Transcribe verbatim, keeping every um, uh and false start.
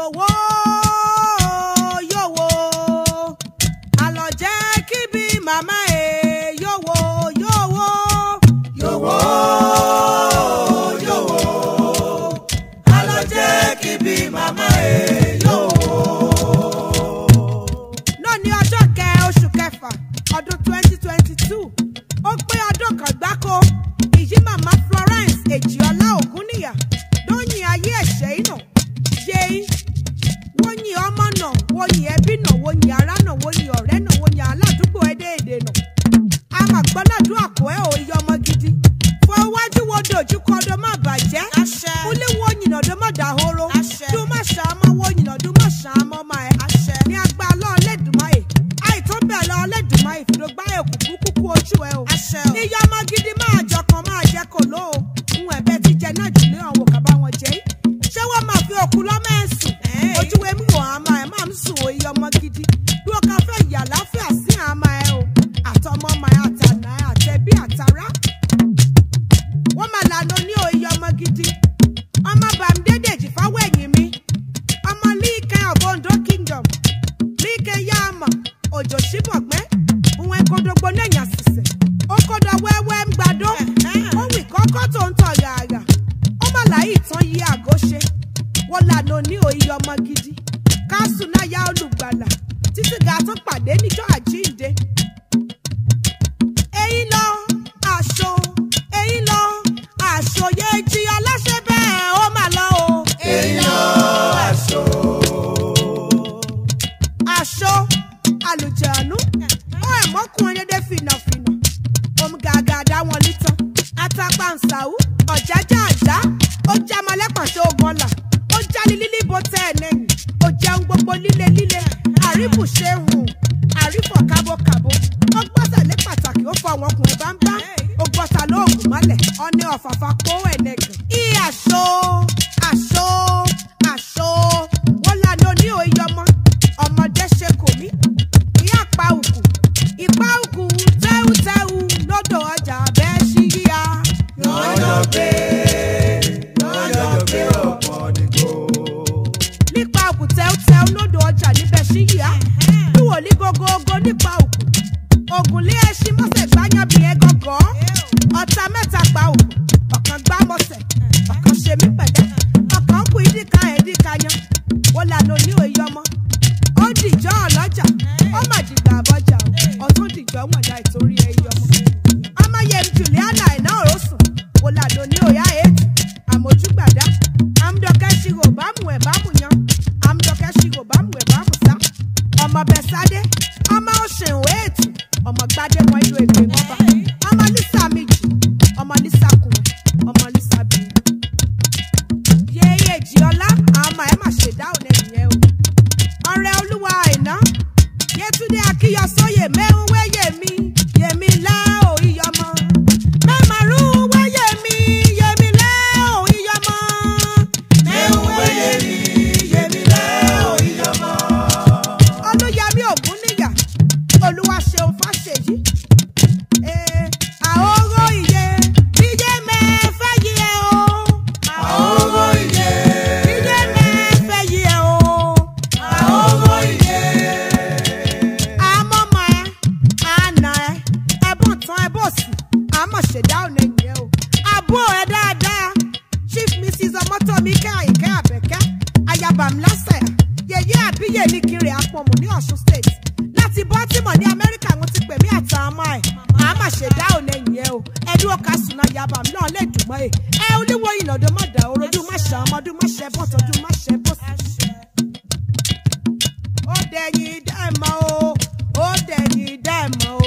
Yowo, yowo, aloje kibi mama e. Yowo, yowo, yowo, yowo, aloje kibi mama e. Yowo. Lónìí ọjọ́ kẹ oṣù kẹfà ọdún twenty twenty-two ó pé ọdún kan gbáko ìyí màmá Florence Ejiola Ogunniya ló yin ayé ẹ̀ṣẹ̀ iná yéé wọ́n yin ọmọ náà wọ́n yin ẹbí náà wọ́n yin ará náà wọ́n yin ọ̀rẹ́ náà wọ́n yin aládùúgbò ẹ̀dẹ́ẹ̀dẹ́ náà a mà gbọ́dọ̀ àkó ẹ̀ ò iye ọmọ gidi fọwájú wo dojú kọ ọdọ má bàjẹ́ kúlé wọ́n yin ọdọ má dàhóró dùn má ṣàmọ́ wọ́n yin ọdún má ṣàmọ́ má ẹ̀ ní agbá ọlọ́ọ̀lẹ́dùnmáyè àìtó bẹ́ẹ̀ lọ ọlẹ́dùnmáyè fìdógbá ẹ̀kú kúkú ojú ẹ̀ o iye ọmọ gidi máa jọkan máa jẹ́ kò ló o ń ẹ̀bẹ̀ ti jẹ náà jù lé àwọn kàbá wọn jẹ́ ṣé wọ́n máa fi òkú lọ́mọ ẹ̀ sùn ojú ẹ̀ mú wọn àmà ẹ̀ máa ń sùn o iye ọmọ gidi bí ó ká fẹ́ yà láfíà sí àmà ẹ̀ o àtọmọ ọmọ ẹ̀ àtànà ẹ̀ àtẹ̀bí àtàrà wọ́n máa lànà ní o iye ọmọ gidi ọmọ bàmídédèjì fáwọ́ ẹ̀yìn mi ọmọ líìkẹ́ of Ondo Kingdom líìkẹ́ yáàmà òjò síbọ̀gbẹ́ òun ẹ̀kọ́dọ̀gbọ́ lẹ́yìn àṣìṣe ó kọ́dọ̀ wẹ́wẹ́ ń gbàdó ó wì kọ́kọ́ tó ń tọ̀ gàrà ó má láyé ìtàn yí àgọ́ ṣe wọ́n lànà ní òye ọmọ gidi káṣù náà yá olùgbàlà títí ga tó pàdé níjọ́ àjíǹde. èyí lọ àṣọ èyí lọ àṣọ yéé jí aláṣẹ bẹ́ẹ̀ ó mà lọ o. èyí lọ àṣọ. Aṣọ àlùjànú ó ẹ̀ mọ́kùnrin dédé fìnàfìnà òun gàgàdá wọn lítàn atapanṣàwù ọ̀jájá àjá ó já malẹ́pàṣẹ ogun ọ̀la ó já ní lílí bó tẹ́ ẹ̀ lẹ́yìn ó jẹun gbogbo líle líle àríbùṣe hùn àrífọ̀ kábókábó ó gbọ́sẹ̀ lé pàtàkì ó fọ àwọn ọkùnrin bá ń bá ó gbọ́sà lóògùn mọ́lẹ̀ ọ̀nẹ́ ọ̀fàfà kó ẹ̀nẹ́gàn. í aṣọ aṣọ aṣọ wọ́n lànà ní òye ọmọ ọmọdé ṣe kò mí ìyá pa òkú ìpa òkú tẹ́wùtẹ́wù lọ́dọ̀ ọjà bẹ́ẹ̀ ṣí yíya. lọ́jọ́ pé lọ́jọ́ pé ọ̀pọ̀ nìkó. nípa òkú tẹ́wùtẹ́wù lọ́dọ̀ ọjà níbẹ̀ ṣí yíya lúwò ní gógógó nípa òkú ògùn lé ẹṣin mọ́sẹ̀ gbáyàn bí ẹ gọ́gọ́ ọ̀tá mẹ́ta pa òkú ọ̀kan gbá mọ́sẹ̀ ọ̀kan ṣe mí pẹ̀lẹ́ ọ̀kan kú ìdíkà ẹ̀ẹ́díkà yan wọ́n lànà ní òye ọmọ ó dìjọ́ ọlọ́jà ó mà dìgbà àbọ̀jà o ọ̀tún dìjọ́ wọ̀nyá ìtorí ẹyọ ọmọ. ọmọ yẹn Juliana iná òrósùn kò lànà ní òyà ètù àmójúgbàdá àmúdọ̀kẹ́ ṣirò bámu ẹ̀ bámu yan àmúdọ̀kẹ́ ṣirò bámu ẹ̀ bámu sá ọmọ bẹ̀sádé ọmọ òṣèwé ètù ọmọ gbadé wọn ìlú ègbè mọ́ba ọmọ lísà méjì ọmọ lísà kùn ọmọ lísà bìí. yéé Ejiola àwọn ọmọ ẹ̀ mà ṣe dáhùn ẹ̀yìn yẹn o. ọ̀rẹ́ olúwa àìná Yétúndé Akíyọsóyè mẹ́rún wẹ́yẹ mi yèmí lá ò iyọmọ mẹ́màrún wẹ́yẹ mi yèmí lá ò iyọmọ mẹ́rún wẹ́yẹ mi yèmí lá ò iyọmọ. Olúyẹmí Ògúnníyà Olúwaṣeun Fáṣèyí àhóró iye iye mẹ́fẹ́ yìí ẹ̀ o. àhóró iye iye mẹ́fẹ́ yìí ẹ̀ o. àhóró iye. àmọ́mọ́ ẹ àna ẹ ẹ̀bùn tán ẹ bò sí àmọ́ ṣèdáhùn ẹ̀yìn ẹ o. àbú ẹ dáadáa Chief Missus Ọmọ́tọ́míkẹ́ Àyìnkẹ́ Àbẹ̀kẹ́ ayabamlásẹ̀ yèyé àbíyè ní kiri àpọ̀mù ní Ọ̀ṣun State láti Baltimore ní Amẹ́ríkà wọn ti pè mí àtàwọn ọmọ ẹ̀ àmọ́ ṣèdáhùn ẹ̀yìn ẹ o ẹ̀dùn ọkà sùnà yabam náà lè dùn mọ́ ẹ ẹ oníwó ìnàdó má dà orodún má ṣe ọmọdún má ṣe bọ́tọ̀dún má ṣe bọ́sì. ó dẹ̀yìn dẹ́mọ̀ o ó dẹ̀yìn dẹ́mọ̀ o.